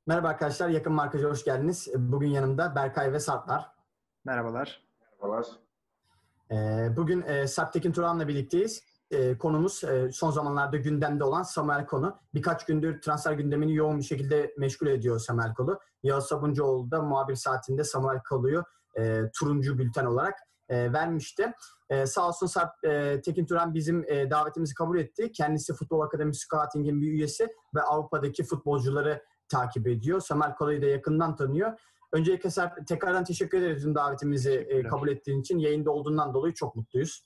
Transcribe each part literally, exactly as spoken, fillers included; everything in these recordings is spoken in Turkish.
Merhaba arkadaşlar, Yakın Markaj'a hoş geldiniz. Bugün yanımda Berkay ve Sarp var. Merhabalar. Merhabalar. Ee, Bugün e, Sarp Tekin Turan'la birlikteyiz. Ee, Konumuz e, son zamanlarda gündemde olan Samuel Konu. Birkaç gündür transfer gündemini yoğun bir şekilde meşgul ediyor Samuel Konu. Yağız Sabuncuoğlu da muhabir saatinde Samuel Konu'yu e, turuncu bülten olarak e, vermişti. E, sağ olsun Sarp e, Tekin Turan bizim e, davetimizi kabul etti. Kendisi Futbol Akademi Scouting'in bir üyesi ve Avrupa'daki futbolcuları takip ediyor. Samuel Konu'yu da yakından tanıyor. Öncelikle Sarp, tekrardan teşekkür ederiz davetimizi e, kabul ettiğin için. Yayında olduğundan dolayı çok mutluyuz.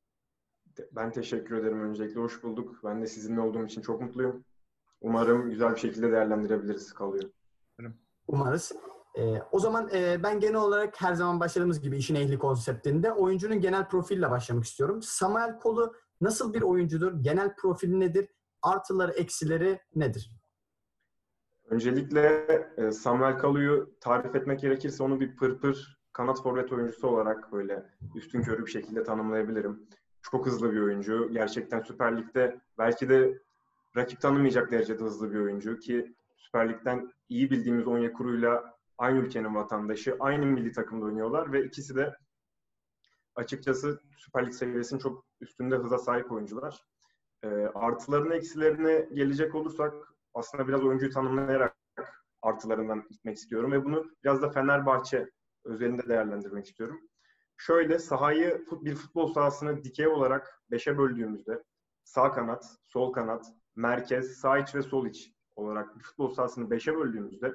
Ben teşekkür ederim öncelikle. Hoş bulduk. Ben de sizinle olduğum için çok mutluyum. Umarım güzel bir şekilde değerlendirebiliriz kalıyor. Umarız. E, o zaman e, ben genel olarak her zaman başladığımız gibi işin ehli konseptinde oyuncunun genel profiliyle başlamak istiyorum. Samuel Kolu nasıl bir oyuncudur? Genel profili nedir? Artıları, eksileri nedir? Öncelikle e, Samuel Kalu'yu tarif etmek gerekirse onu bir pırpır kanat forvet oyuncusu olarak böyle üstünkörü bir şekilde tanımlayabilirim. Çok hızlı bir oyuncu. Gerçekten Süper Lig'de belki de rakip tanımayacak derecede hızlı bir oyuncu ki Süper Lig'den iyi bildiğimiz Onyekuru'yla aynı ülkenin vatandaşı, aynı milli takımda oynuyorlar ve ikisi de açıkçası Süper Lig seviyesinin çok üstünde hıza sahip oyuncular. E, artılarına eksilerine gelecek olursak aslında biraz oyuncuyu tanımlayarak artılarından gitmek istiyorum ve bunu biraz da Fenerbahçe özelinde değerlendirmek istiyorum. Şöyle sahayı bir futbol sahasını dikey olarak beşe böldüğümüzde sağ kanat, sol kanat, merkez, sağ iç ve sol iç olarak bir futbol sahasını beşe böldüğümüzde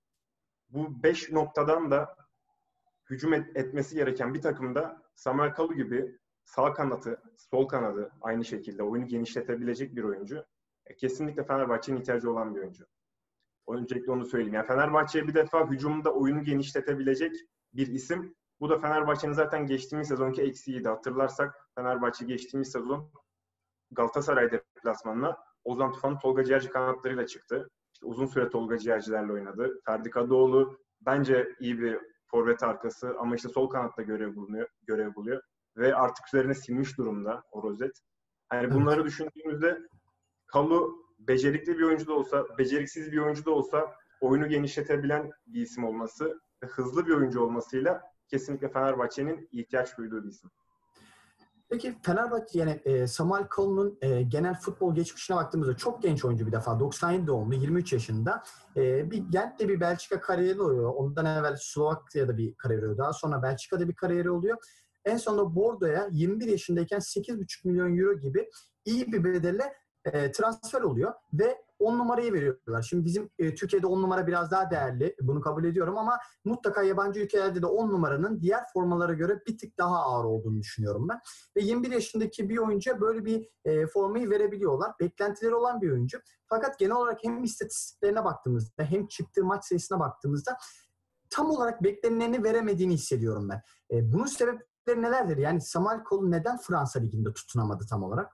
bu beş noktadan da hücum et, etmesi gereken bir takımda Samuel Kalu gibi sağ kanatı, sol kanadı aynı şekilde oyunu genişletebilecek bir oyuncu. E, kesinlikle Fenerbahçe'nin ihtiyacı olan bir oyuncu. Öncelikle onu söyleyeyim. Yani Fenerbahçe'ye bir defa hücumda oyunu genişletebilecek bir isim. Bu da Fenerbahçe'nin zaten geçtiğimiz sezonki eksiğiydi. Hatırlarsak Fenerbahçe geçtiğimiz sezon Galatasaray deplasmanına Ozan Tufan'ın Tolga Ciğerci kanatlarıyla çıktı. İşte uzun süre Tolga Ciğercilerle oynadı. Ferdi Kadıoğlu bence iyi bir forvet arkası ama işte sol kanatta görev bulunuyor, görev buluyor. Ve artık üzerine silmiş durumda o rozet. Yani bunları evet. Düşündüğümüzde Kalu becerikli bir oyuncu da olsa, beceriksiz bir oyuncu da olsa oyunu genişletebilen bir isim olması ve hızlı bir oyuncu olmasıyla kesinlikle Fenerbahçe'nin ihtiyaç duyduğu bir isim. Peki Fenerbahçe yani e, Samuel Kolu'nun e, genel futbol geçmişine baktığımızda çok genç oyuncu bir defa. doksan yedi doğumlu, yirmi üç yaşında. E, bir Gent'te bir Belçika kariyeri oluyor. Ondan evvel Slovakya'da bir kariyeri oluyor. Daha sonra Belçika'da bir kariyeri oluyor. En sonunda Bordeaux'a yirmi bir yaşındayken sekiz buçuk milyon euro gibi iyi bir bedelle e, transfer oluyor ve on numarayı veriyorlar. Şimdi bizim e, Türkiye'de on numara biraz daha değerli. Bunu kabul ediyorum ama mutlaka yabancı ülkelerde de on numaranın diğer formalara göre bir tık daha ağır olduğunu düşünüyorum ben. Ve yirmi bir yaşındaki bir oyuncuya böyle bir e, formayı verebiliyorlar. Beklentileri olan bir oyuncu. Fakat genel olarak hem istatistiklerine baktığımızda hem çıktığı maç sayısına baktığımızda tam olarak beklenileni veremediğini hissediyorum ben. E, bunun sebepleri nelerdir? Yani Samuel Kolu neden Fransa Ligi'nde tutunamadı tam olarak?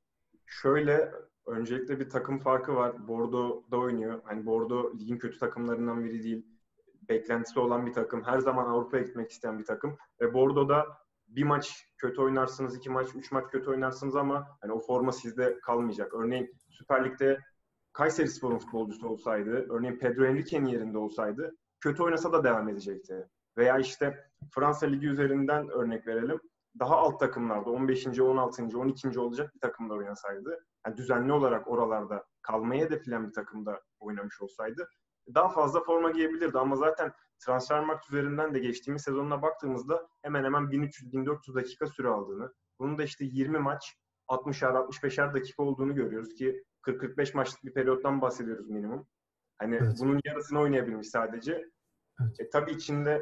Şöyle, öncelikle bir takım farkı var. Bordeaux'da oynuyor. Hani Bordeaux ligin kötü takımlarından biri değil. Beklentisi olan bir takım. Her zaman Avrupa'ya gitmek isteyen bir takım. Ve Bordeaux'da bir maç kötü oynarsınız, iki maç, üç maç kötü oynarsınız ama hani o forma sizde kalmayacak. Örneğin Süper Lig'de Kayserispor'un futbolcusu olsaydı, örneğin Pedro Henrique'nin yerinde olsaydı kötü oynasa da devam edecekti. Veya işte Fransa Ligi üzerinden örnek verelim. Daha alt takımlarda on beşinci, on altıncı, on ikinci olacak bir takımda oynasaydı, yani düzenli olarak oralarda kalmayı hedefleyen bir takımda oynamış olsaydı daha fazla forma giyebilirdi. Ama zaten Transfermarkt üzerinden de geçtiğimiz sezonuna baktığımızda hemen hemen bin üç yüz bin dört yüz dakika süre aldığını, bunun da işte yirmi maç, altmışar altmış beşer dakika olduğunu görüyoruz ki kırk kırk beş maçlık bir periyottan bahsediyoruz minimum. Hani evet. Bunun yarısını oynayabilmiş sadece. Evet. E, tabii içinde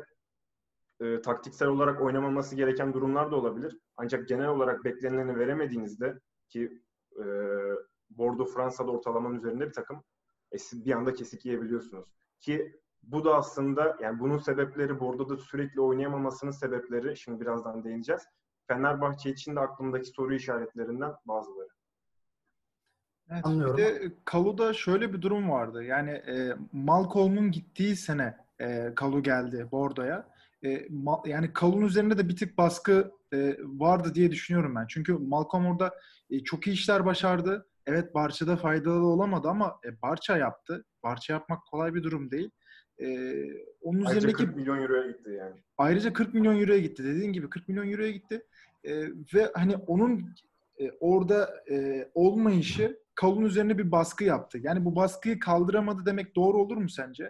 E, taktiksel olarak oynamaması gereken durumlar da olabilir. Ancak genel olarak beklenileni veremediğinizde ki e, Bordeaux Fransa'da ortalamanın üzerinde bir takım e, siz bir anda kesik yiyebiliyorsunuz. Ki bu da aslında yani bunun sebepleri Bordeaux'da sürekli oynayamamasının sebepleri şimdi birazdan değineceğiz. Fenerbahçe için de aklımdaki soru işaretlerinden bazıları. Evet, bir de Kalu'da şöyle bir durum vardı. Yani e, Malcolm'un gittiği sene e, Kalu geldi Bordeaux'a. E, ma, yani Kalu'nun üzerinde de bir tık baskı e, vardı diye düşünüyorum ben. Çünkü Malcolm orada e, çok iyi işler başardı. Evet, Barça'da faydalı olamadı ama e, Barça yaptı. parça yapmak kolay bir durum değil. E, onun Ayrıca üzerindeki kırk milyon euroya gitti yani. Ayrıca kırk milyon euroya gitti. Dediğin gibi kırk milyon euroya gitti. E, ve hani onun e, orada e, olmayışı Kalun üzerine bir baskı yaptı. Yani bu baskıyı kaldıramadı demek doğru olur mu sence?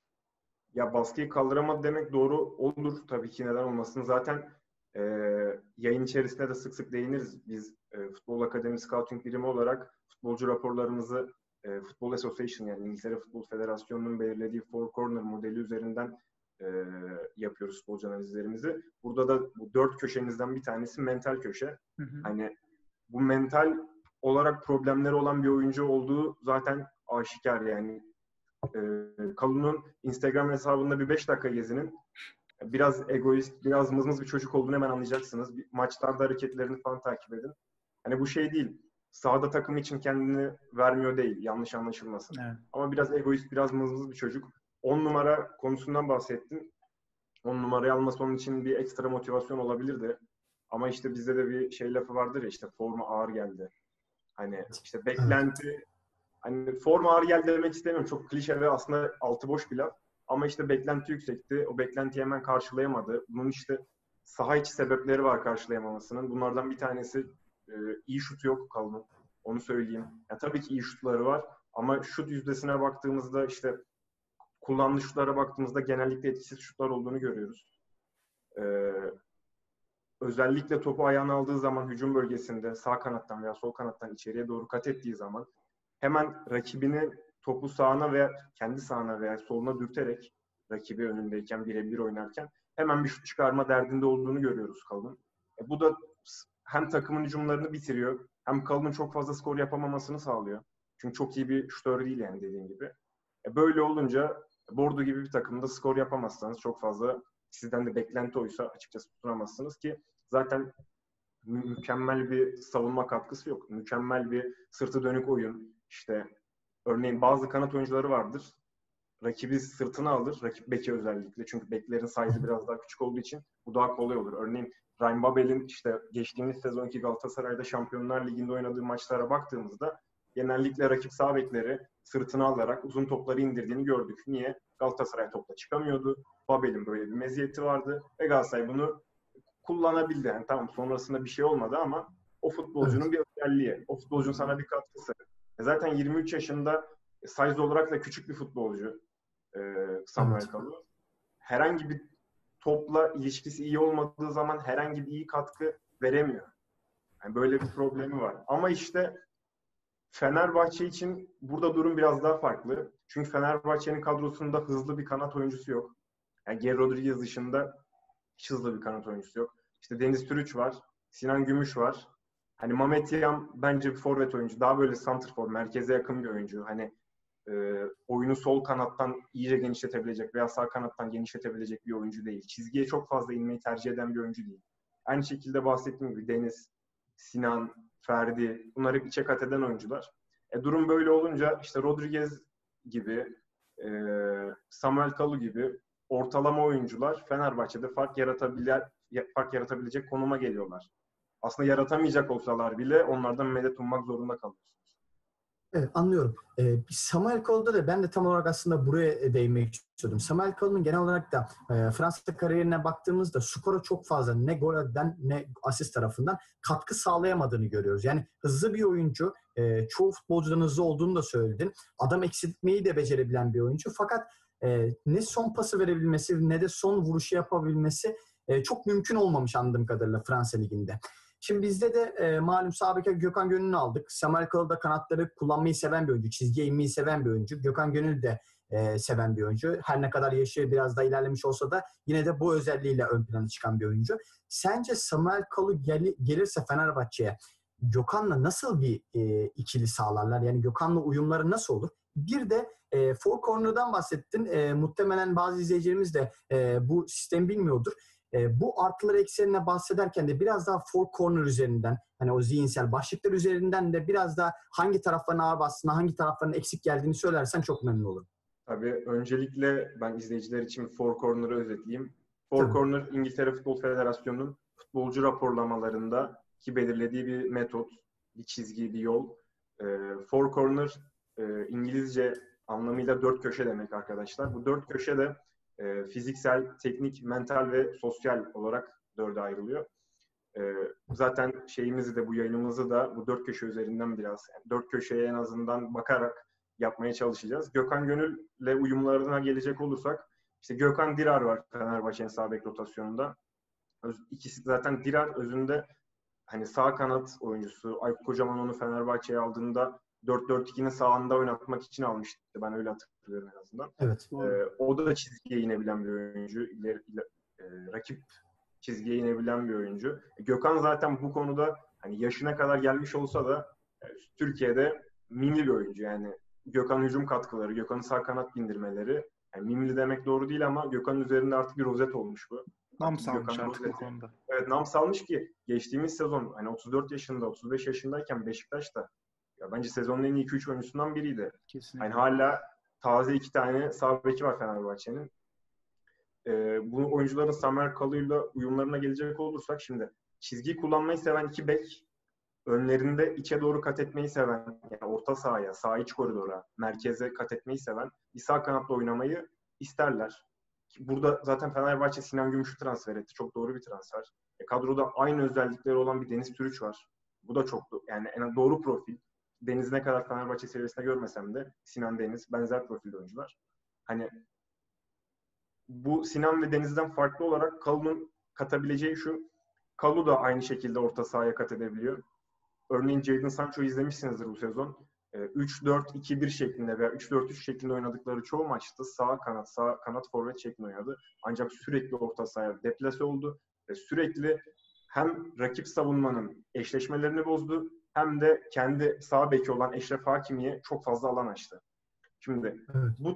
Ya baskıyı kaldıramadı demek doğru olur. Tabii ki neden olmasın. Zaten e, yayın içerisinde de sık sık değiniriz. Biz e, Futbol Akademi Scouting birimi olarak futbolcu raporlarımızı e, Football Association yani İngiltere Futbol Federasyonu'nun belirlediği Four Corner modeli üzerinden e, yapıyoruz futbolcu analizlerimizi. Burada da bu dört köşemizden bir tanesi mental köşe. Hı hı. Hani bu mental olarak problemleri olan bir oyuncu olduğu zaten aşikar yani. E, Kalun'un Instagram hesabında bir beş dakika gezinin biraz egoist, biraz mızmız bir çocuk olduğunu hemen anlayacaksınız. Bir, maçlarda hareketlerini falan takip edin. Hani bu şey değil. Sahada takım için kendini vermiyor değil. Yanlış anlaşılmasın. Evet. Ama biraz egoist, biraz mızmız bir çocuk. on numara konusundan bahsettin. on numarayı alması onun için bir ekstra motivasyon olabilirdi. Ama işte bizde de bir şey lafı vardır ya işte forma ağır geldi. Hani işte beklenti evet. Hani forma ağır geldi demek istemiyorum. Çok klişe ve aslında altı boş bir laf. Ama işte beklenti yüksekti. O beklentiyi hemen karşılayamadı. Bunun işte saha içi sebepleri var karşılayamamasının. Bunlardan bir tanesi e, iyi şutu yok Kalın'ın. Onu söyleyeyim. Ya tabii ki iyi şutları var. Ama şut yüzdesine baktığımızda işte kullandığı şutlara baktığımızda genellikle etkisiz şutlar olduğunu görüyoruz. Ee, özellikle topu ayağına aldığı zaman hücum bölgesinde sağ kanattan veya sol kanattan içeriye doğru kat ettiği zaman hemen rakibini topu sağına veya kendi sağına veya soluna dürterek rakibi önündeyken birebir oynarken hemen bir şut çıkarma derdinde olduğunu görüyoruz Kalın'ın. E, bu da hem takımın hücumlarını bitiriyor hem Kalın'ın çok fazla skor yapamamasını sağlıyor. Çünkü çok iyi bir şutör değil yani dediğim gibi. E, böyle olunca Bordo gibi bir takımda skor yapamazsanız çok fazla sizden de beklenti oysa açıkçası tutunamazsınız ki zaten mü- mükemmel bir savunma katkısı yok. Mükemmel bir sırtı dönük oyun. İşte örneğin bazı kanat oyuncuları vardır. Rakibi sırtına alır. Rakip beki özellikle. Çünkü beklerin size'ı biraz daha küçük olduğu için bu daha kolay olur. Örneğin Ryan Babel'in işte geçtiğimiz sezonki Galatasaray'da Şampiyonlar Ligi'nde oynadığı maçlara baktığımızda genellikle rakip sağ bekleri sırtına alarak uzun topları indirdiğini gördük. Niye? Galatasaray topla çıkamıyordu. Babel'in böyle bir meziyeti vardı ve Galatasaray bunu kullanabildi. Yani tamam sonrasında bir şey olmadı ama o futbolcunun evet. bir özelliği. O futbolcunun sana bir katkısı. E zaten yirmi üç yaşında size olarak da küçük bir futbolcu e, Samuel evet. Kalu. Herhangi bir topla ilişkisi iyi olmadığı zaman herhangi bir iyi katkı veremiyor. Yani böyle bir problemi var. Ama işte Fenerbahçe için burada durum biraz daha farklı. Çünkü Fenerbahçe'nin kadrosunda hızlı bir kanat oyuncusu yok. Yani Geri Rodriguez dışında hiç hızlı bir kanat oyuncusu yok. İşte Deniz Türüç var. Sinan Gümüş var. Hani Mehmet Yam bence bir forvet oyuncu. Daha böyle santrfor, merkeze yakın bir oyuncu. Hani e, oyunu sol kanattan iyice genişletebilecek veya sağ kanattan genişletebilecek bir oyuncu değil. Çizgiye çok fazla inmeyi tercih eden bir oyuncu değil. Aynı şekilde bahsettiğim gibi Deniz, Sinan, Ferdi bunlar hep içe kat eden oyuncular. E, durum böyle olunca işte Rodriguez gibi, e, Samuel Kalu gibi ortalama oyuncular Fenerbahçe'de fark yaratabilir, fark yaratabilecek konuma geliyorlar. Aslında yaratamayacak olsalar bile onlardan medet ummak zorunda kalıyorsunuz. Evet, anlıyorum. Ee, Samuel Kalu'da da ben de tam olarak aslında buraya değinmek istiyordum. Samuel Kalu'nun genel olarak da e, Fransa kariyerine baktığımızda skora çok fazla ne golden ne asist tarafından katkı sağlayamadığını görüyoruz. Yani hızlı bir oyuncu, e, çoğu futbolcudan hızlı olduğunu da söyledin. Adam eksiltmeyi de becerebilen bir oyuncu. Fakat e, ne son pası verebilmesi ne de son vuruşu yapabilmesi e, çok mümkün olmamış anladığım kadarıyla Fransa Ligi'nde. Şimdi bizde de e, malum sağ beke Gökhan Gönül'ü aldık. Samuel Kalu da kanatları kullanmayı seven bir oyuncu. Çizgiye inmeyi seven bir oyuncu. Gökhan Gönül de e, seven bir oyuncu. Her ne kadar yaşı biraz da ilerlemiş olsa da yine de bu özelliğiyle ön plana çıkan bir oyuncu. Sence Samuel Kalu gel- gelirse Fenerbahçe'ye Gökhan'la nasıl bir e, ikili sağlarlar? Yani Gökhan'la uyumları nasıl olur? Bir de e, Four Corner'dan bahsettin. E, muhtemelen bazı izleyicilerimiz de e, bu sistemi bilmiyordur. E, bu artıları eksilerine bahsederken de biraz daha four corner üzerinden, hani o zihinsel başlıklar üzerinden de biraz daha hangi tarafların ağır bastığını, hangi tarafların eksik geldiğini söylersen çok memnun olurum. Tabii öncelikle ben izleyiciler için Four Corner'ı özetleyeyim. Four Tabii. Corner İngiltere Futbol Federasyonu'nun futbolcu raporlamalarında ki belirlediği bir metot, bir çizgi, bir yol. E, Four Corner e, İngilizce anlamıyla dört köşe demek arkadaşlar. Bu dört köşe de e, fiziksel, teknik, mental ve sosyal olarak dörde ayrılıyor. E, zaten şeyimizi de bu yayınımızı da bu dört köşe üzerinden biraz yani dört köşeye en azından bakarak yapmaya çalışacağız. Gökhan Gönül'le uyumlarına gelecek olursak işte Gökhan Dirar var Fenerbahçe'nin sağ bek rotasyonunda. İkisi zaten Dirar özünde hani sağ kanat oyuncusu. Aykut Kocaman onu Fenerbahçe'ye aldığında dört dört ikinin sağında oynatmak için almıştı. Ben öyle hatırlıyorum en azından. Evet. Ee, o da çizgiye inebilen bir oyuncu. İleri, ileri, e, rakip çizgiye inebilen bir oyuncu. E, Gökhan zaten bu konuda hani yaşına kadar gelmiş olsa da e, Türkiye'de mimli bir oyuncu. Yani Gökhan hücum katkıları, Gökhan'ın sağ kanat bindirmeleri. Yani mimli demek doğru değil ama Gökhan'ın üzerinde artık bir rozet olmuş bu. Nam salmış artık bu konuda. Evet, nam salmış ki geçtiğimiz sezon hani otuz dört yaşında, otuz beş yaşındayken Beşiktaş'ta ya bence sezonun en iyi iki üç oyuncusundan biriydi. Kesinlikle. Yani hala taze iki tane sağ beki var Fenerbahçe'nin. Ee, bu oyuncuların Samer Kalı'yla uyumlarına gelecek olursak şimdi çizgi kullanmayı seven iki bek, önlerinde içe doğru kat etmeyi seven, yani orta sahaya, sağ iç koridora, merkeze kat etmeyi seven bir sağ kanatla oynamayı isterler. Burada zaten Fenerbahçe Sinan Gümüş'ü transfer etti. Çok doğru bir transfer. E, kadroda aynı özellikleri olan bir Deniz Türüç var. Bu da çok yani en doğru profil. Deniz ne kadar Fenerbahçe seviyesinde görmesem de Sinan Deniz benzer profilde oyuncular. Hani bu Sinan ve Deniz'den farklı olarak Kalu'nun katabileceği şu. Kalu da aynı şekilde orta sahaya kat edebiliyor. Örneğin Jadon Sancho'yu izlemişsinizdir bu sezon. üç dört iki bir şeklinde veya üç dört üç şeklinde oynadıkları çoğu maçta sağ kanat, sağ kanat forvet şeklinde oynadı. Ancak sürekli orta sahaya deplase oldu ve sürekli hem rakip savunmanın eşleşmelerini bozdu hem de kendi sağ beki olan Eşref Hakimi'ye çok fazla alan açtı. Şimdi evet. bu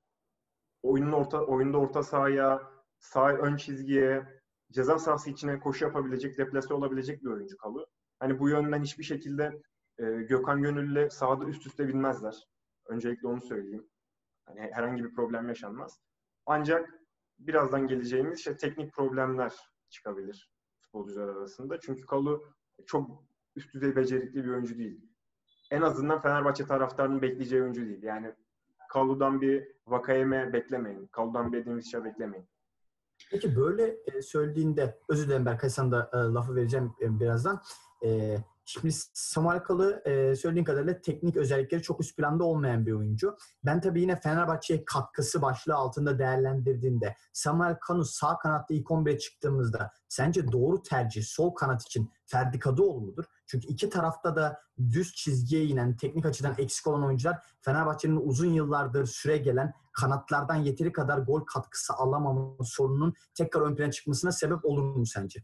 oyunun orta oyunda orta sahaya, sağ ön çizgiye, ceza sahası içine koşu yapabilecek, deplase olabilecek bir oyuncu Kalu. Hani bu yönden hiçbir şekilde e, Gökhan Gönül'le sahada üst üste binmezler. Öncelikle onu söyleyeyim. Hani herhangi bir problem yaşanmaz. Ancak birazdan geleceğimiz şey teknik problemler çıkabilir futbolcular arasında. Çünkü Kalu çok üst düzey becerikli bir oyuncu değil. En azından Fenerbahçe taraftarının bekleyeceği oyuncu değil. Yani Kalu'dan bir Vakayeme beklemeyin. Kalu'dan bir Edin Visca beklemeyin. Peki böyle söylediğinde, özür dilerim Berkay, sana da e, lafı vereceğim e, birazdan. E, şimdi Samuel Kalı e, söylediğin kadarıyla teknik özellikleri çok üst planda olmayan bir oyuncu. Ben tabii yine Fenerbahçe'ye katkısı başlığı altında değerlendirdiğinde Samuel Kalı sağ kanatta ilk on bire çıktığımızda sence doğru tercih sol kanat için Ferdi Kadıoğlu mudur? Çünkü iki tarafta da düz çizgiye inen, teknik açıdan eksik olan oyuncular Fenerbahçe'nin uzun yıllardır süre gelen kanatlardan yeteri kadar gol katkısı alamama sorununun tekrar ön plana çıkmasına sebep olur mu sence?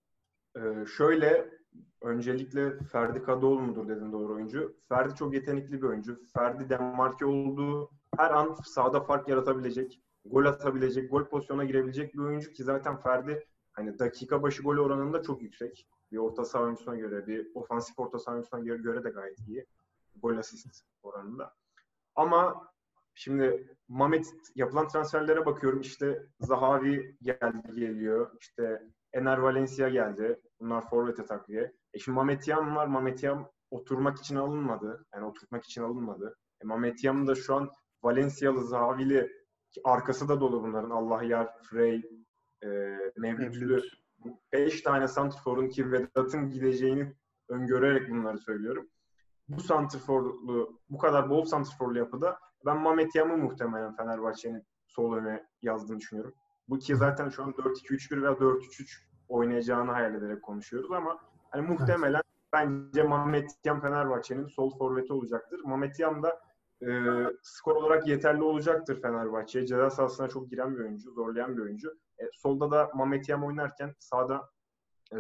Ee, şöyle, öncelikle Ferdi Kadıoğlu mudur dedin, doğru oyuncu. Ferdi çok yetenekli bir oyuncu. Ferdi demarke olduğu her an sahada fark yaratabilecek, gol atabilecek, gol pozisyona girebilecek bir oyuncu ki zaten Ferdi hani dakika başı gol oranında çok yüksek. Bir orta saha oyuncusuna göre, bir ofansif orta saha oyuncusuna göre de gayet iyi. Gol asist oranında. Ama şimdi Mamet yapılan transferlere bakıyorum. İşte Zahavi geldi geliyor. İşte Ener Valencia geldi. Bunlar forvete takviye. E şimdi Mamet Yam var. Mamet Yam oturmak için alınmadı. Yani oturtmak için alınmadı. E Mamet Yam da şu an Valencialı, Zahavili, arkası da dolu bunların. Allah Yar, Frey, e, Mevlütlü. Beş tane santrforun ki Vedat'ın gideceğini öngörerek bunları söylüyorum. Bu santrforlu, bu kadar bol santrforlu yapıda ben Mamet Yam'ı muhtemelen Fenerbahçe'nin sol öne yazdığını düşünüyorum. Bu ki zaten şu an dört iki üç bir veya dört üç üç oynayacağını hayal ederek konuşuyoruz ama hani muhtemelen evet. Bence Mamet Yam Fenerbahçe'nin sol forveti olacaktır. Mamet Yam da e, skor olarak yeterli olacaktır Fenerbahçe'ye. Ceza sahasına çok giren bir oyuncu, zorlayan bir oyuncu. E, solda da Mamet Yam oynarken sağda e,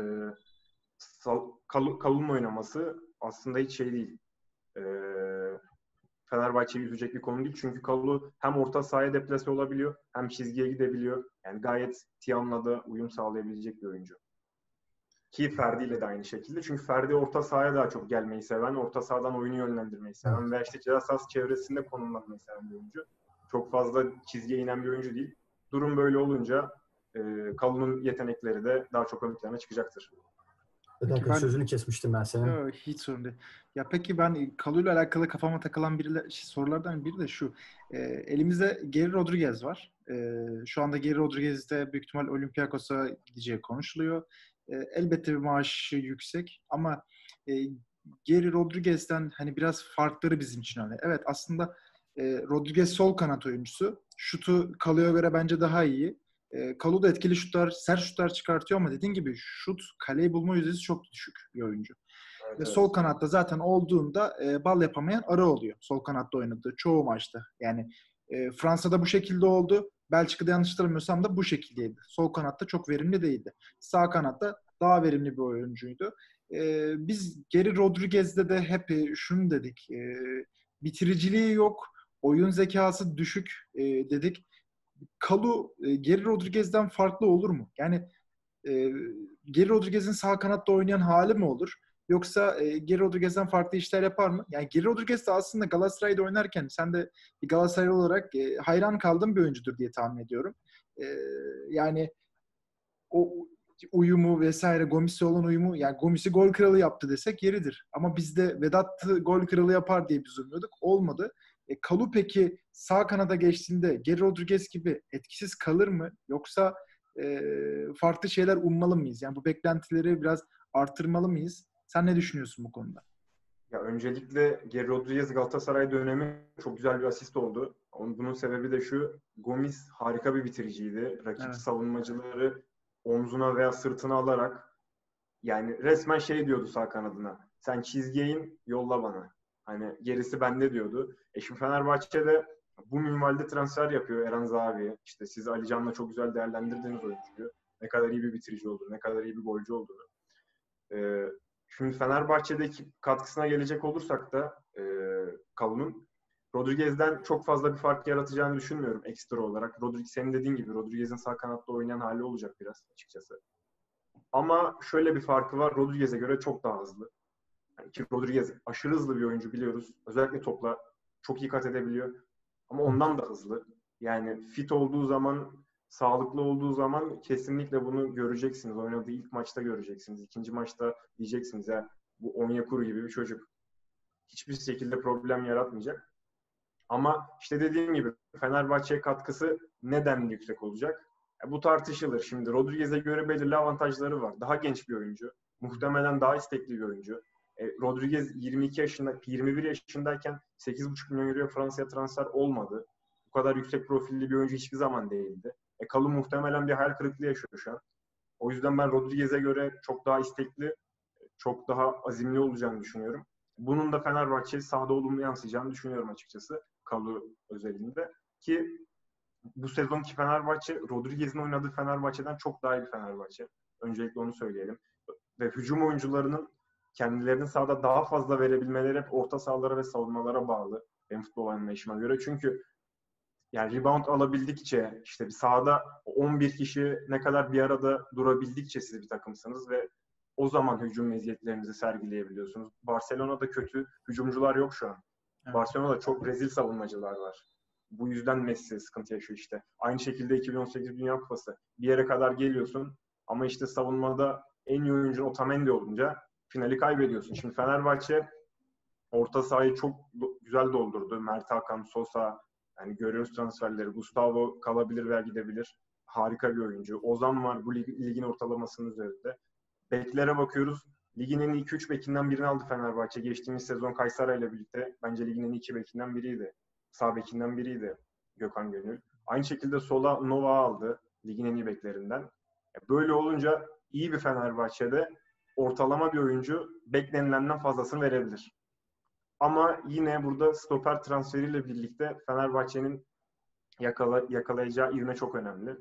Kalun Kalun oynaması aslında hiç şey değil. E, Fenerbahçe'yi üzecek bir konu değil. Çünkü Kalu hem orta sahaya deplase olabiliyor hem çizgiye gidebiliyor. Yani gayet Tiam'la da uyum sağlayabilecek bir oyuncu. Ki Ferdi ile de aynı şekilde. Çünkü Ferdi orta sahaya daha çok gelmeyi seven, orta sahadan oyunu yönlendirmeyi seven evet. Ve işte ceza sahası çevresinde konumlanmayı seven bir oyuncu. Çok fazla çizgiye inen bir oyuncu değil. Durum böyle olunca e, Kalu'nun yetenekleri de daha çok ön plana çıkacaktır. Bir Peki dakika ben sözünü kesmiştim ben senin. Yo, hiç sorun değil. Ya peki ben Kalulu'yla alakalı kafama takılan biri, sorulardan biri de şu. E, elimizde Geri Rodriguez var. E, şu anda Geri Rodriguez de büyük ihtimal Olympiakos'a gideceği konuşuluyor. E, elbette bir maaşı yüksek ama e, Geri Rodriguez'den hani biraz farkları bizim için öyle. Evet aslında e, Rodriguez sol kanat oyuncusu. Şutu Kalu'ya göre bence daha iyi. E, Kalu da etkili şutlar, sert şutlar çıkartıyor ama dediğin gibi şut, kaleyi bulma yüzdesi çok düşük bir oyuncu. Evet, Ve evet. sol kanatta zaten olduğunda e, bal yapamayan ara oluyor. Sol kanatta oynadığı çoğu maçta. Yani e, Fransa'da bu şekilde oldu. Belçika'da yanlış hatırlamıyorsam da bu şekildeydi. Sol kanatta çok verimli değildi. Sağ kanatta daha verimli bir oyuncuydu. E, biz Geri Rodriguez'de de hep e, şunu dedik. E, bitiriciliği yok. Oyun zekası düşük e, dedik. Kalu e, Geri Rodriguez'den farklı olur mu? Yani e, Geri Rodriguez'in sağ kanatta oynayan hali mi olur? Yoksa e, Geri Rodriguez'den farklı işler yapar mı? Yani Geri Rodriguez de aslında Galatasaray'da oynarken sen de bir Galatasaraylı olarak e, hayran kaldığın bir oyuncudur diye tahmin ediyorum. E, yani o uyumu vesaire Gomis'le olan uyumu yani Gomis'i gol kralı yaptı desek yeridir. Ama bizde Vedat'ı gol kralı yapar diye biz umuyorduk. Olmadı. E, Kalu peki sağ kanada geçtiğinde Geri Rodriguez gibi etkisiz kalır mı? Yoksa e, farklı şeyler ummalı mıyız? Yani bu beklentileri biraz artırmalı mıyız? Sen ne düşünüyorsun bu konuda? Ya öncelikle Geri Rodriguez Galatasaray dönemi çok güzel bir asist oldu. Bunun sebebi de şu, Gomis harika bir bitiriciydi. Rakip Evet. savunmacıları omzuna veya sırtına alarak yani resmen şey diyordu sağ kanadına. Sen çizgiye in, yolla bana. Hani gerisi bende diyordu. E şimdi Fenerbahçe'de bu minvalde transfer yapıyor Eren Zahavi. İşte siz Ali Can'la çok güzel değerlendirdiğiniz oyuncuyu. Ne kadar iyi bir bitirici olduğunu, ne kadar iyi bir golcü olduğunu. Ee, şimdi Fenerbahçe'deki katkısına gelecek olursak da e, Kalun'un Rodriguez'den çok fazla bir fark yaratacağını düşünmüyorum ekstra olarak. Rodriguez, senin dediğin gibi Rodriguez'in sağ kanatta oynayan hali olacak biraz açıkçası. Ama şöyle bir farkı var. Rodriguez'e göre çok daha hızlı. Yani ki Rodriguez aşırı hızlı bir oyuncu biliyoruz. Özellikle topla çok iyi kat edebiliyor. Ama ondan da hızlı. Yani fit olduğu zaman, sağlıklı olduğu zaman kesinlikle bunu göreceksiniz. Oynadığı ilk maçta göreceksiniz. İkinci maçta diyeceksiniz ya bu Onyekuru gibi bir çocuk. Hiçbir şekilde problem yaratmayacak. Ama işte dediğim gibi Fenerbahçe'ye katkısı neden yüksek olacak? Ya bu tartışılır. Şimdi Rodriguez'e göre belirli avantajları var. Daha genç bir oyuncu. Muhtemelen daha istekli bir oyuncu. E, Rodriguez yirmi iki yaşında, yirmi bir yaşındayken sekiz buçuk milyon euroya Fransa'ya transfer olmadı. Bu kadar yüksek profilli bir oyuncu hiçbir zaman değildi. E, Kalou muhtemelen bir hayal kırıklığı yaşıyor şu an. O yüzden ben Rodriguez'e göre çok daha istekli, çok daha azimli olacağını düşünüyorum. Bunun da Fenerbahçe sahada olumlu yansıyacağını düşünüyorum açıkçası. Kalou özelinde. Ki bu sezonki Fenerbahçe, Rodriguez'in oynadığı Fenerbahçe'den çok daha iyi bir Fenerbahçe. Öncelikle onu söyleyelim. Ve hücum oyuncularının kendilerini sahada daha fazla verebilmeleri hep orta sahalara ve savunmalara bağlı. Benim futbol anlayışıma göre. Çünkü yani rebound alabildikçe, işte bir sahada on bir kişi ne kadar bir arada durabildikçe siz bir takımsınız ve o zaman hücum meziyetlerinizi sergileyebiliyorsunuz. Barcelona'da kötü hücumcular yok şu an. Evet. Barcelona'da çok rezil savunmacılar var. Bu yüzden Messi sıkıntı yaşıyor işte. Aynı şekilde iki bin on sekiz Dünya Kupası. Bir yere kadar geliyorsun ama işte savunmada en iyi oyuncu Otamendi olunca finali kaybediyorsun. Şimdi Fenerbahçe orta sahayı çok güzel doldurdu. Mert Hakan, Sosa, yani görüyoruz transferleri. Gustavo kalabilir veya gidebilir. Harika bir oyuncu. Ozan var bu lig, ligin ortalamasının üzerinde. Beklere bakıyoruz. Ligin en iyi iki üç bekinden birini aldı Fenerbahçe. Geçtiğimiz sezon Kayseri ile birlikte bence ligin en iyi iki bekinden biriydi. Sağ bekinden biriydi Gökhan Gönül. Aynı şekilde sola Nova aldı. Ligin en iyi beklerinden. Böyle olunca iyi bir Fenerbahçe'de ortalama bir oyuncu beklenilenden fazlasını verebilir. Ama yine burada stoper transferiyle birlikte Fenerbahçe'nin yakala, yakalayacağı ivme çok önemli.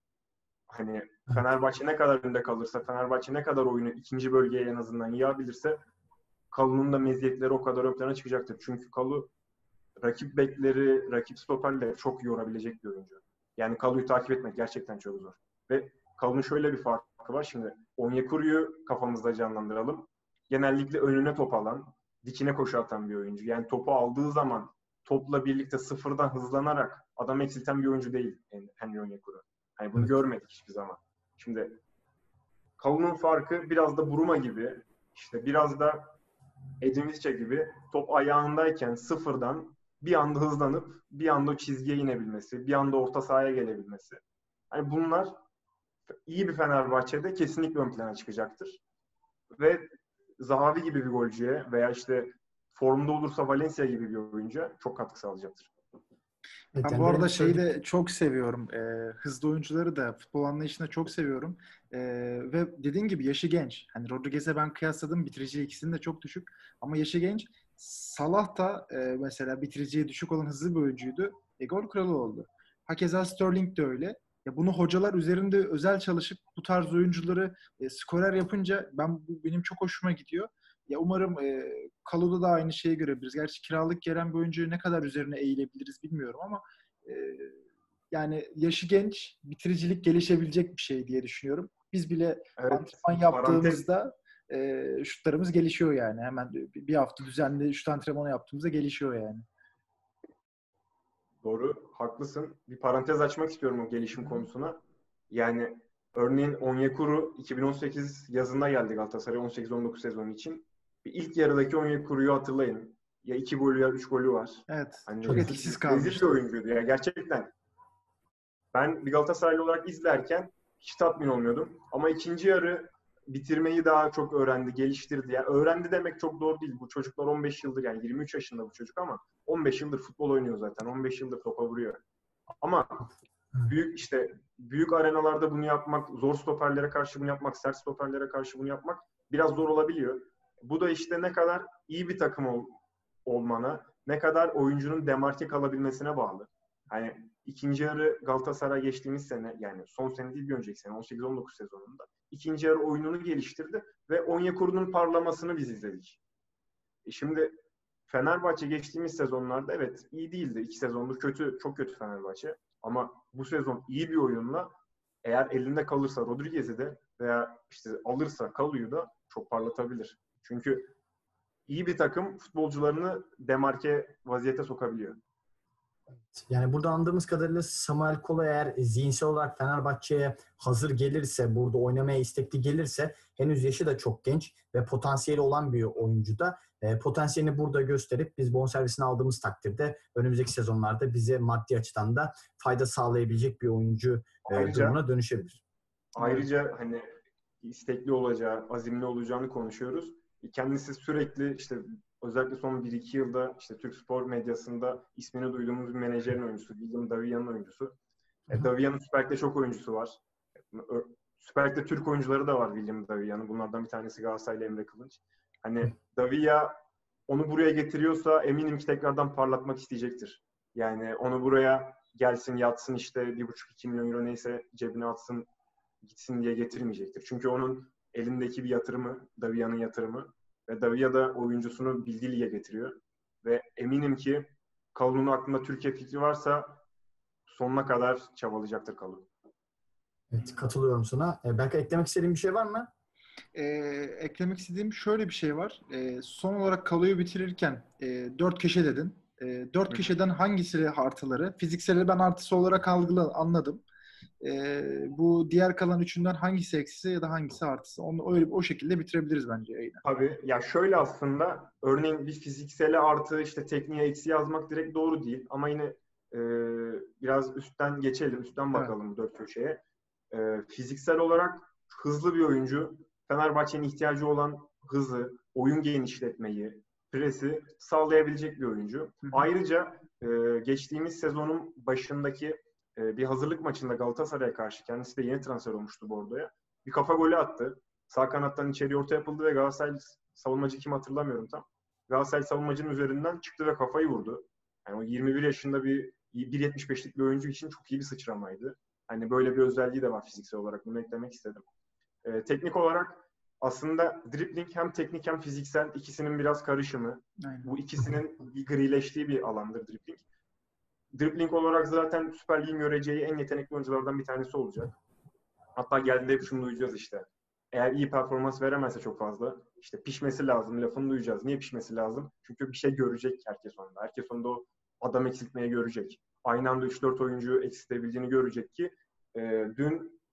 Hani Fenerbahçe ne kadar önde kalırsa, Fenerbahçe ne kadar oyunu ikinci bölgeye en azından yığabilirse Kalu'nun da meziyetleri o kadar ön plana çıkacaktır. Çünkü Kalu rakip bekleri, rakip stoperleri çok yorabilecek bir oyuncu. Yani Kalu'yu takip etmek gerçekten çok zor. Ve Kalu'nun şöyle bir farkı var. Şimdi Onyekuru'yu kafamızda canlandıralım. Genellikle önüne top alan, dikine koşu atan bir oyuncu. Yani topu aldığı zaman topla birlikte sıfırdan hızlanarak adam eksilten bir oyuncu değil Henry Onyekuru. Hani bunu Evet. görmedik hiçbir zaman. Şimdi Kalun'un farkı biraz da Buruma gibi, işte biraz da Edin Visca gibi top ayağındayken sıfırdan bir anda hızlanıp bir anda o çizgiye inebilmesi, bir anda orta sahaya gelebilmesi. Hani bunlar iyi bir Fenerbahçe'de kesinlikle ön plana çıkacaktır. Ve Zahavi gibi bir golcüye veya işte formda olursa Valencia gibi bir oyuncuya çok katkı sağlayacaktır. Evet, Ben yani bu benim arada şeyi söyledik- de çok seviyorum. Ee, hızlı oyuncuları da futbol anlayışında çok seviyorum. Ee, ve dediğin gibi yaşı genç. Hani Rodriguez'e ben kıyasladım. Bitiriciyi ikisinin de çok düşük. Ama yaşı genç. Salah da e, mesela bitiriciye düşük olan hızlı bir oyuncuydu. E, gol kralı oldu. Hakeza Sterling de öyle. Ya bunu hocalar üzerinde özel çalışıp bu tarz oyuncuları e, skorer yapınca ben bu benim çok hoşuma gidiyor. Ya umarım e, Kalu'da da aynı şeyi görebiliriz. Gerçi kiralık gelen bir oyuncuyu ne kadar üzerine eğilebiliriz bilmiyorum ama e, yani yaşı genç, bitiricilik gelişebilecek bir şey diye düşünüyorum. Biz bile Evet, antrenman parantez yaptığımızda e, şutlarımız gelişiyor yani. Hemen bir hafta düzenli şut antrenmanı yaptığımızda gelişiyor yani. doğru, haklısın. Bir parantez açmak istiyorum o gelişim konusuna. Yani örneğin Onyekuru iki bin on sekiz yazında geldi Galatasaray'a on sekiz on dokuz sezonu için. Bir ilk yarıdaki Onyekuru'yu hatırlayın. Ya iki golü ya üç golü var. Evet. Hani Çok rezil, etkisiz rezil bir kalmıştı. oyuncuydu ya gerçekten. Ben bir Galatasaraylı olarak izlerken hiç tatmin olmuyordum. Ama ikinci yarı bitirmeyi daha çok öğrendi, geliştirdi. Yani öğrendi demek çok doğru değil. Bu çocuklar on beş yıldır, yani yirmi üç yaşında bu çocuk ama on beş yıldır futbol oynuyor zaten. on beş yıldır topa vuruyor. Ama büyük işte büyük arenalarda bunu yapmak, zor stoperlere karşı bunu yapmak, sert stoperlere karşı bunu yapmak biraz zor olabiliyor. Bu da işte ne kadar iyi bir takım ol, olmana, ne kadar oyuncunun demarke kalabilmesine bağlı. Hani ikinci yarı Galatasaray geçtiğimiz sene, yani son sene değil bir önceki sene on sekiz on dokuz sezonunda ikinci yarı oyununu geliştirdi ve Onyekuru'nun parlamasını biz izledik. E şimdi Fenerbahçe geçtiğimiz sezonlarda evet iyi değildi. İki sezondur kötü, çok kötü Fenerbahçe. Ama bu sezon iyi bir oyunla eğer elinde kalırsa Rodriguez'i de veya işte alırsa Kalu'yu da çok parlatabilir. Çünkü iyi bir takım futbolcularını demarke vaziyete sokabiliyor. Yani burada anladığımız kadarıyla Samuel Kolo eğer zihinsel olarak Fenerbahçe'ye hazır gelirse, burada oynamaya istekli gelirse, henüz yaşı da çok genç ve potansiyeli olan bir oyuncu da e, potansiyelini burada gösterip biz bonservisini aldığımız takdirde önümüzdeki sezonlarda bize maddi açıdan da fayda sağlayabilecek bir oyuncu e, Ayrıca durumuna dönüşebilir. ayrıca hani istekli olacağı, azimli olacağını konuşuyoruz. Kendisi sürekli işte özellikle son bir iki yılda işte Türk spor medyasında ismini duyduğumuz bir menajerin oyuncusu, William Davia'nın oyuncusu. E, Davia'nın Süper Lig'de çok oyuncusu var. Süper Lig'de Türk oyuncuları da var William Davia'nın. Bunlardan bir tanesi Galatasaraylı Emre Kılınç. Hani Davia onu buraya getiriyorsa eminim ki tekrardan parlatmak isteyecektir. Yani onu buraya gelsin, yatsın işte bir buçuk iki milyon euro neyse cebine atsın, gitsin diye getirmeyecektir. Çünkü onun elindeki bir yatırımı, Davia'nın yatırımı ve Davia da oyuncusunu bildiği lige getiriyor. Ve eminim ki Kalun'un aklında Türkiye fikri varsa sonuna kadar çabalayacaktır Kalun. Evet, katılıyorum sana. E, belki eklemek istediğin bir şey var mı? Ee, eklemek istediğim şöyle bir şey var. Ee, son olarak Kalu'yu bitirirken e, dört köşe dedin. E, dört köşeden hangisi artıları? Fizikselleri ben artısı olarak algıla, anladım. E, bu diğer kalan üçünden hangisi eksisi ya da hangisi artısı? Onu öyle o şekilde bitirebiliriz bence yayını. Tabii. Ya şöyle aslında örneğin bir fiziksele artı işte tekniğe eksi yazmak direkt doğru değil. Ama yine e, biraz üstten geçelim, üstten Evet. bakalım bu dört köşeye. E, fiziksel olarak hızlı bir oyuncu. Fenerbahçe'nin ihtiyacı olan hızı, oyun genişletmeyi, presi sağlayabilecek bir oyuncu. Hı hı. Ayrıca e, geçtiğimiz sezonun başındaki e, bir hazırlık maçında Galatasaray'a karşı, kendisi de yeni transfer olmuştu Bordo'ya. Bir kafa golü attı. Sağ kanattan içeri orta yapıldı ve Galatasaray savunmacı kim hatırlamıyorum tam. Galatasaray savunmacının üzerinden çıktı ve kafayı vurdu. Yani o yirmi bir yaşında bir bir yetmiş beşlik bir oyuncu için çok iyi bir sıçramaydı. Hani böyle bir özelliği de var fiziksel olarak. Bunu eklemek istedim. Ee, teknik olarak aslında dribbling hem teknik hem fiziksel ikisinin biraz karışımı. Aynen. Bu ikisinin bir grileştiği bir alandır dribbling. Dribbling olarak zaten Süper Lig'in göreceği en yetenekli oyunculardan bir tanesi olacak. Hatta geldiğinde hep şunu duyacağız işte. Eğer iyi performans veremezse çok fazla işte pişmesi lazım lafını duyacağız. Niye pişmesi lazım? Çünkü bir şey görecek herkes onda. Herkes onda o adam eksiltmeye görecek. Aynı anda üç dört oyuncu eksiltebildiğini görecek ki e, dün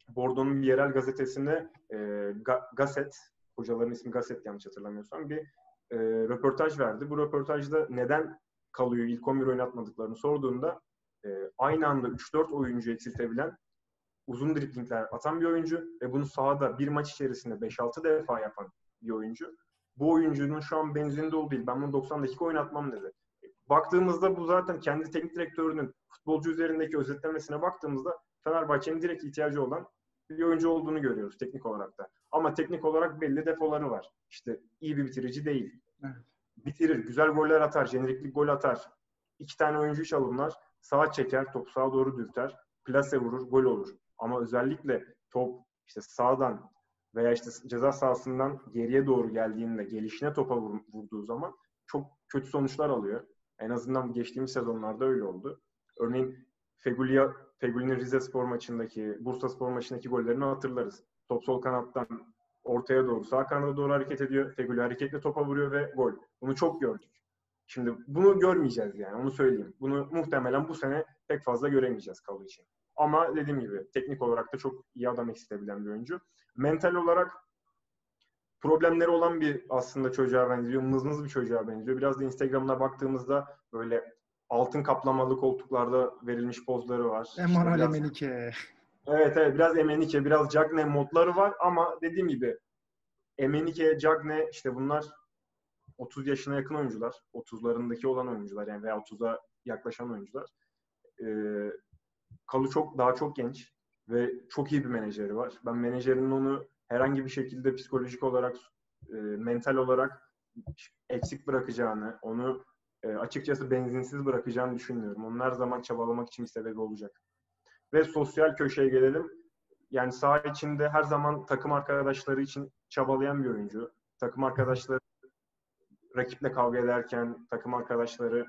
Bordeaux'un bir yerel gazetesinde e, Ga- Gazet, hocaların ismi Gazet yanlış hatırlamıyorsam, bir e, röportaj verdi. Bu röportajda neden Kalu'yu ilk on bir oynatmadıklarını sorduğunda e, aynı anda üç dört oyuncu eksiltebilen, uzun driplingler atan bir oyuncu ve bunu sahada bir maç içerisinde beş altı defa yapan bir oyuncu. Bu oyuncunun şu an benzininde olduğu değil. Ben bunu doksan dakika oynatmam dedi. Baktığımızda bu zaten kendi teknik direktörünün futbolcu üzerindeki özetlemesine baktığımızda Fenerbahçe'nin direkt ihtiyacı olan bir oyuncu olduğunu görüyoruz teknik olarak da. Ama teknik olarak belli defoları var. İşte iyi bir bitirici değil. Evet. Bitirir, güzel goller atar, jeneriklik gol atar. İki tane oyuncu çalımlar, sağa çeker, topu sağa doğru dürter, plase vurur, gol olur. Ama özellikle top işte sağdan veya işte ceza sahasından geriye doğru geldiğinde, gelişine topa vurduğu zaman çok kötü sonuçlar alıyor. En azından geçtiğimiz sezonlarda öyle oldu. Örneğin Fegüli'ye, Fegüli'nin Rizespor maçındaki, Bursaspor maçındaki gollerini hatırlarız. Top sol kanattan ortaya doğru, sağ kanada doğru hareket ediyor. Fegüli hareketli topa vuruyor ve gol. Bunu çok gördük. Şimdi bunu görmeyeceğiz yani, onu söyleyeyim. Bunu muhtemelen bu sene pek fazla göremeyeceğiz Kalu için. Ama dediğim gibi teknik olarak da çok iyi adam eksiltebilen bir oyuncu. Mental olarak problemleri olan bir aslında çocuğa benziyor. Mızmız bir çocuğa benziyor. Biraz da Instagram'ına baktığımızda böyle altın kaplamalı koltuklarda verilmiş pozları var. Emanuel İşte biraz... Emenike. Evet evet, biraz Emenike, biraz Cagne modları var ama dediğim gibi Emenike, Cagne işte bunlar otuz yaşına yakın oyuncular. otuzlarındaki olan oyuncular yani veya otuza yaklaşan oyuncular. Ee, Kalu çok daha çok genç ve çok iyi bir menajeri var. Ben menajerinin onu herhangi bir şekilde psikolojik olarak, e, mental olarak eksik bırakacağını, onu e, açıkçası benzinsiz bırakacağını düşünmüyorum. Onun her zaman çabalamak için bir sebebi olacak. Ve sosyal köşeye gelelim. Yani saha içinde her zaman takım arkadaşları için çabalayan bir oyuncu. Takım arkadaşları rakiple kavga ederken, takım arkadaşları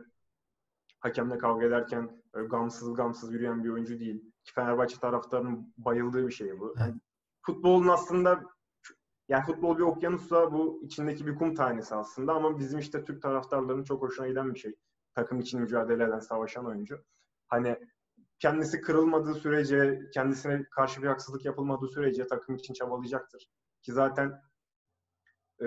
hakemle kavga ederken gamsız gamsız yürüyen bir oyuncu değil. Ki Fenerbahçe taraftarının bayıldığı bir şey bu. Yani futbolun aslında, yani futbol bir okyanussa bu içindeki bir kum tanesi aslında ama bizim işte Türk taraftarlarının çok hoşuna giden bir şey. Takım için mücadele eden, savaşan oyuncu. Hani kendisi kırılmadığı sürece, kendisine karşı bir haksızlık yapılmadığı sürece takım için çabalayacaktır. Ki zaten e,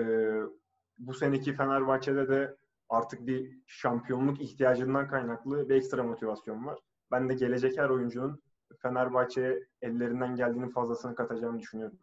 bu seneki Fenerbahçe'de de artık bir şampiyonluk ihtiyacından kaynaklı bir ekstra motivasyon var. Ben de gelecek her oyuncunun Fenerbahçe'ye ellerinden geldiğinin fazlasını katacağını düşünüyorum.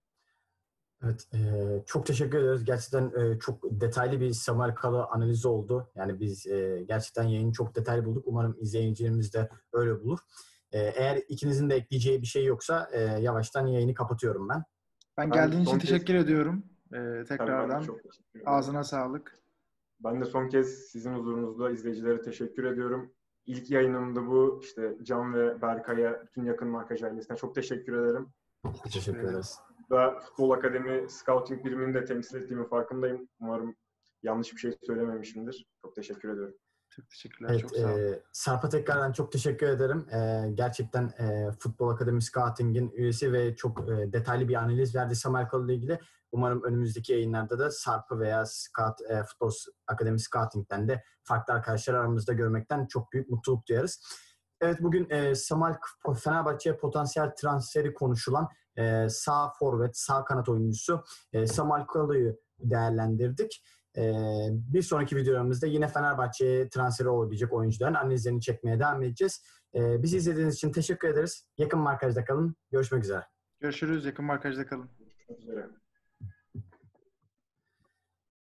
Evet, e, çok teşekkür ederiz. Gerçekten e, çok detaylı bir Samuel Kalu analizi oldu. Yani biz e, gerçekten yayını çok detaylı bulduk. Umarım izleyicilerimiz de öyle bulur. E, eğer ikinizin de ekleyeceği bir şey yoksa e, yavaştan yayını kapatıyorum ben. Ben Ben geldiğin için son teşekkür kez- ediyorum. Ee, Tabii ben de tekrardan çok teşekkür ederim. ağzına sağlık. Ben de son kez sizin huzurunuzda izleyicilere teşekkür ediyorum. İlk yayınımda bu. İşte Can ve Berkay'a, bütün yakın markaj ailesine çok teşekkür ederim. Teşekkür ederiz. Da Futbol Akademi Scouting birimini de temsil ettiğimin farkındayım. Umarım yanlış bir şey söylememişimdir. Çok teşekkür ediyorum. Çok teşekkürler. Evet, çok sağ olun. e, Sarp'a tekrardan çok teşekkür ederim. E, gerçekten e, Futbol Akademi Scouting'in üyesi ve çok e, detaylı bir analiz verdi Samuel Kalu ile ilgili. Umarım önümüzdeki yayınlarda da Sarp'ı veya Scout, e, Futbol Akademi Scouting'den de farklı arkadaşlar aramızda görmekten çok büyük mutluluk duyarız. Evet, bugün e, Samuel Fenerbahçe'ye potansiyel transferi konuşulan e, sağ forvet, sağ kanat oyuncusu e, Samuel Kalu'yu değerlendirdik. Ee, bir sonraki videomuzda yine Fenerbahçe'ye transferi olabilecek oyuncuların analizlerini çekmeye devam edeceğiz. Ee, bizi izlediğiniz için teşekkür ederiz. Yakın markajda kalın. Görüşmek üzere. Görüşürüz. Yakın markajda kalın. Görüşmek üzere.